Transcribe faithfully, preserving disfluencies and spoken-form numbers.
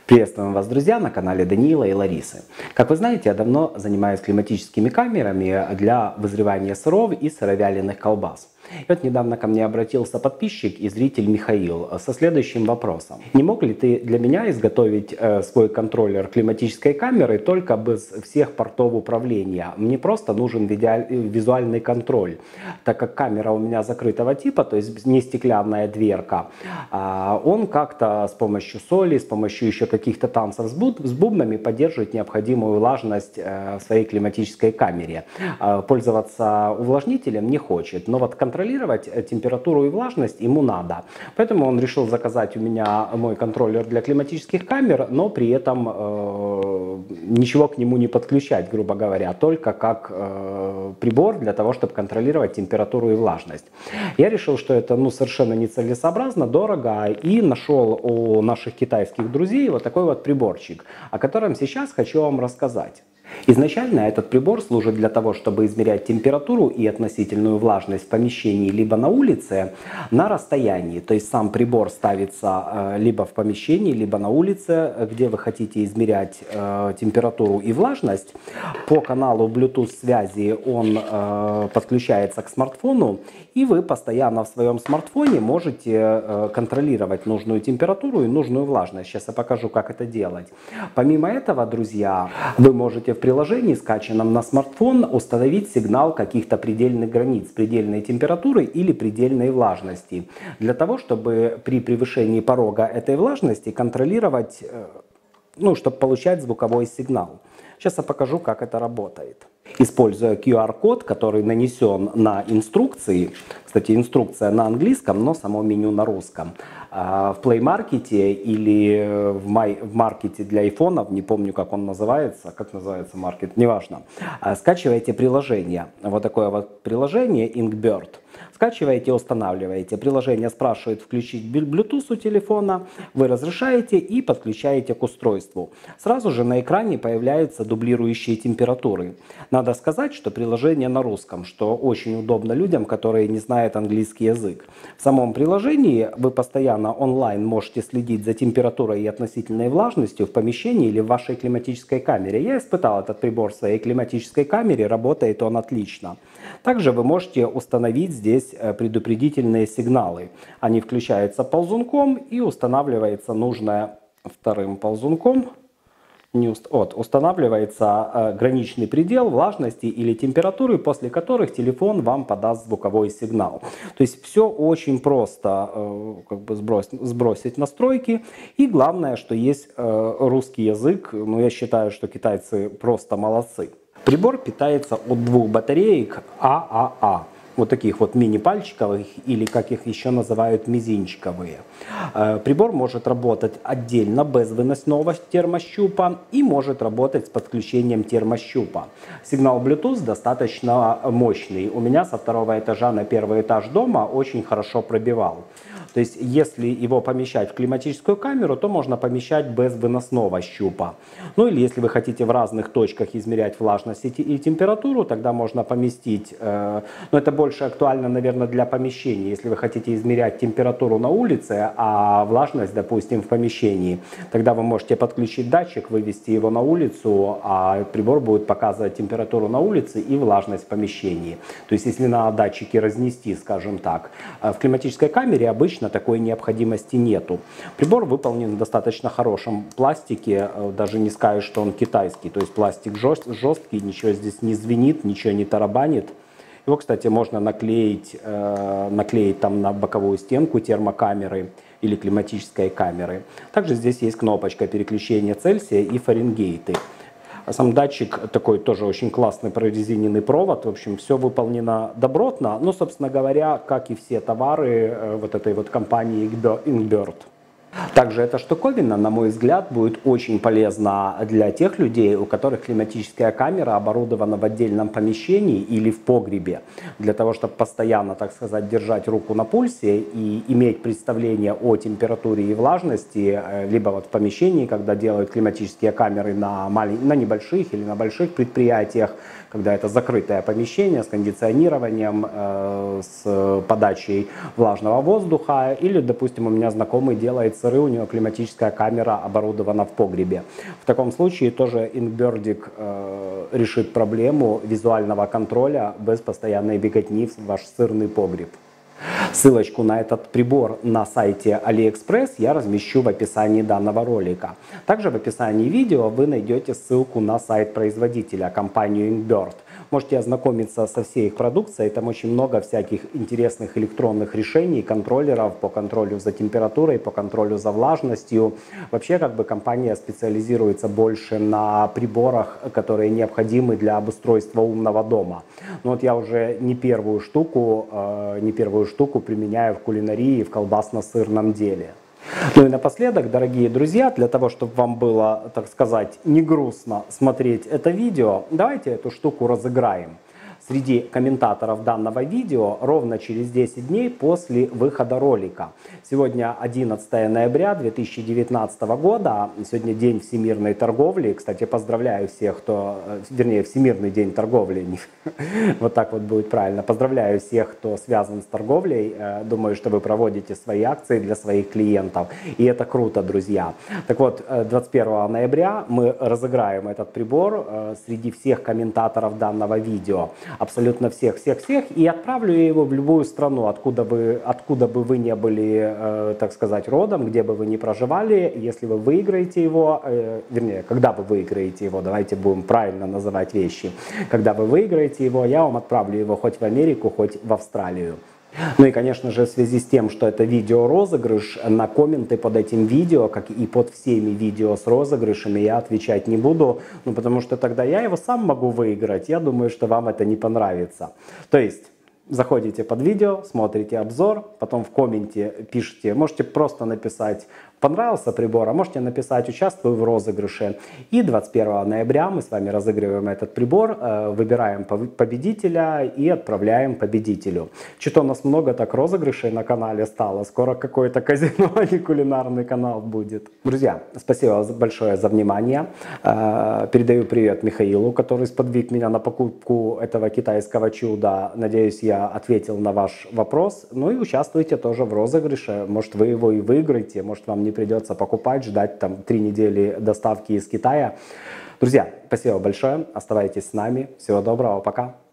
Приветствуем вас, друзья, на канале Даниила и Ларисы. Как вы знаете, я давно занимаюсь климатическими камерами для вызревания сыров и сыровяленых колбас. И вот недавно ко мне обратился подписчик и зритель Михаил со следующим вопросом. Не мог ли ты для меня изготовить э, свой контроллер климатической камеры только без всех портов управления? Мне просто нужен визуальный контроль, так как камера у меня закрытого типа, то есть не стеклянная дверка. А он как-то с помощью соли, с помощью еще каких-то танцев с, буб, с бубнами поддерживает необходимую влажность э, в своей климатической камере. Э, пользоваться увлажнителем не хочет, но вот контроль контролировать температуру и влажность ему надо. Поэтому он решил заказать у меня мой контроллер для климатических камер, но при этом э, ничего к нему не подключать, грубо говоря, только как э, прибор для того, чтобы контролировать температуру и влажность. Я решил, что это ну, совершенно нецелесообразно, дорого, и нашел у наших китайских друзей вот такой вот приборчик, о котором сейчас хочу вам рассказать. Изначально этот прибор служит для того, чтобы измерять температуру и относительную влажность в помещении либо на улице на расстоянии. То есть сам прибор ставится либо в помещении, либо на улице, где вы хотите измерять э, температуру и влажность. По каналу Bluetooth связи он э, подключается к смартфону, и вы постоянно в своем смартфоне можете э, контролировать нужную температуру и нужную влажность. Сейчас я покажу, как это делать. Помимо этого, друзья, вы можете в приложении, скачанном на смартфон, установить сигнал каких-то предельных границ, предельной температуры или предельной влажности, для того, чтобы при превышении порога этой влажности контролировать, ну, чтобы получать звуковой сигнал. Сейчас я покажу, как это работает. Используя ку ар код, который нанесен на инструкции, кстати, инструкция на английском, но само меню на русском, в Play Market или в, май, в маркете для айфонов, не помню, как он называется, как называется маркет, неважно, скачиваете приложение, вот такое вот приложение Inkbird. Скачиваете, устанавливаете. Приложение спрашивает включить Bluetooth у телефона. Вы разрешаете и подключаете к устройству. Сразу же на экране появляются дублирующие температуры. Надо сказать, что приложение на русском, что очень удобно людям, которые не знают английский язык. В самом приложении вы постоянно онлайн можете следить за температурой и относительной влажностью в помещении или в вашей климатической камере. Я испытал этот прибор в своей климатической камере, работает он отлично. Также вы можете установить здесь предупредительные сигналы. Они включаются ползунком и устанавливается нужное вторым ползунком. Не уст... вот, устанавливается э, граничный предел влажности или температуры, после которых телефон вам подаст звуковой сигнал. То есть все очень просто э, как бы сбросить, сбросить настройки. И главное, что есть э, русский язык. Ну, я считаю, что китайцы просто молодцы. Прибор питается от двух батареек а а а. Вот таких вот мини-пальчиковых, или как их еще называют, мизинчиковые. Прибор может работать отдельно, без выносного термощупа, и может работать с подключением термощупа. Сигнал Bluetooth достаточно мощный. У меня со второго этажа на первый этаж дома очень хорошо пробивал. То есть, если его помещать в климатическую камеру, то можно помещать без выносного щупа. Ну или если вы хотите в разных точках измерять влажность и температуру, тогда можно поместить, э, но это больше актуально, наверное, для помещения. Если вы хотите измерять температуру на улице, а влажность, допустим, в помещении, тогда вы можете подключить датчик, вывести его на улицу, а прибор будет показывать температуру на улице и влажность в помещении. То есть, если на датчике разнести, скажем так, в климатической камере обычно такой необходимости нету. Прибор выполнен в достаточно хорошем пластике, даже не скажешь, что он китайский, то есть пластик жесткий, ничего здесь не звенит, ничего не тарабанит. Его, кстати, можно наклеить, э, наклеить там на боковую стенку термокамеры или климатической камеры. Также здесь есть кнопочка переключения Цельсия и Фаренгейты. Сам датчик такой тоже очень классный прорезиненный провод. В общем, все выполнено добротно. Ну, собственно говоря, как и все товары вот этой вот компании Inkbird. Также эта штуковина, на мой взгляд, будет очень полезна для тех людей, у которых климатическая камера оборудована в отдельном помещении или в погребе, для того, чтобы постоянно, так сказать, держать руку на пульсе и иметь представление о температуре и влажности, либо вот в помещении, когда делают климатические камеры на, малень... на небольших или на больших предприятиях, когда это закрытое помещение с кондиционированием, э, с подачей влажного воздуха, или, допустим, у меня знакомый делает сыры, у него климатическая камера оборудована в погребе. В таком случае тоже Inkbirdик э, решит проблему визуального контроля без постоянной беготни в ваш сырный погреб. Ссылочку на этот прибор на сайте AliExpress я размещу в описании данного ролика. Также в описании видео вы найдете ссылку на сайт производителя, компанию Inkbird. Можете ознакомиться со всей их продукцией, там очень много всяких интересных электронных решений, контроллеров по контролю за температурой, по контролю за влажностью. Вообще, как бы компания специализируется больше на приборах, которые необходимы для обустройства умного дома. Но вот я уже не первую штуку, э, не первую штуку применяю в кулинарии, в колбасно-сырном деле. Ну и напоследок, дорогие друзья, для того, чтобы вам было, так сказать, не грустно смотреть это видео, давайте эту штуку разыграем среди комментаторов данного видео ровно через десять дней после выхода ролика. Сегодня одиннадцатое ноября две тысячи девятнадцатого года, сегодня день всемирной торговли. Кстати, поздравляю всех, кто, вернее, Всемирный день торговли, вот так вот будет правильно. Поздравляю всех, кто связан с торговлей. Думаю, что вы проводите свои акции для своих клиентов, и это круто, друзья. Так вот, двадцать первого ноября мы разыграем этот прибор среди всех комментаторов данного видео. Абсолютно всех-всех-всех, и отправлю я его в любую страну, откуда, вы, откуда бы вы не были, э, так сказать, родом, где бы вы ни проживали. Если вы выиграете его, э, вернее, когда вы выиграете его, давайте будем правильно называть вещи. Когда вы выиграете его, я вам отправлю его хоть в Америку, хоть в Австралию. Ну и, конечно же, в связи с тем, что это видео-розыгрыш, на комменты под этим видео, как и под всеми видео с розыгрышами, я отвечать не буду, ну потому что тогда я его сам могу выиграть. Я думаю, что вам это не понравится. То есть заходите под видео, смотрите обзор, потом в комменте пишите, можете просто написать «понравился прибор», а можете написать «участвую в розыгрыше». И двадцать первого ноября мы с вами разыгрываем этот прибор, выбираем победителя и отправляем победителю. Что-то у нас много так розыгрышей на канале стало, скоро какой-то казино, а не кулинарный канал будет. Друзья, спасибо большое за внимание. Передаю привет Михаилу, который сподвиг меня на покупку этого китайского чуда. Надеюсь, я ответил на ваш вопрос. Ну и участвуйте тоже в розыгрыше. Может, вы его и выиграете, может, вам не придется покупать, ждать там три недели доставки из Китая. Друзья, спасибо большое. Оставайтесь с нами. Всего доброго. Пока.